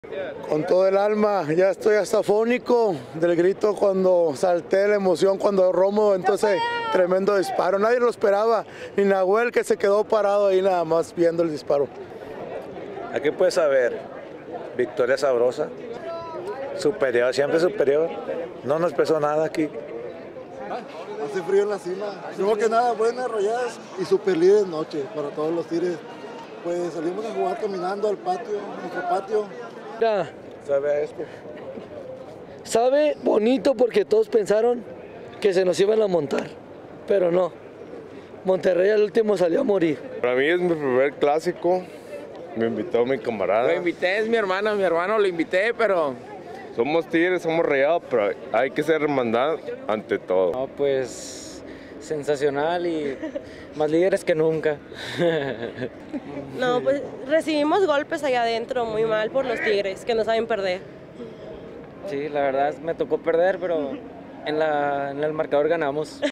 Con todo el alma, ya estoy hasta afónico del grito cuando salté de la emoción, cuando Romo entonces tremendo disparo. Nadie lo esperaba, ni Nahuel que se quedó parado ahí nada más viendo el disparo. Aquí puedes saber, victoria sabrosa, superior, siempre superior, no nos pesó nada aquí. Hace frío en la cima, primero que nada buenas rayadas y super líderes noche para todos los Tigres. Pues salimos a jugar caminando al patio, nuestro patio. Mira, ¿Sabe a esto? sabe bonito porque todos pensaron que se nos iban a montar, pero no. Monterrey al último salió a morir. Para mí es mi primer clásico, me invitó mi camarada. Lo invité, es mi hermano lo invité, pero... Somos Tigres, somos Rayados, pero hay que ser hermandad ante todo. No, pues sensacional y más líderes que nunca. No, pues recibimos golpes allá adentro muy mal por los Tigres, que no saben perder. Sí, la verdad me tocó perder, pero en el marcador ganamos.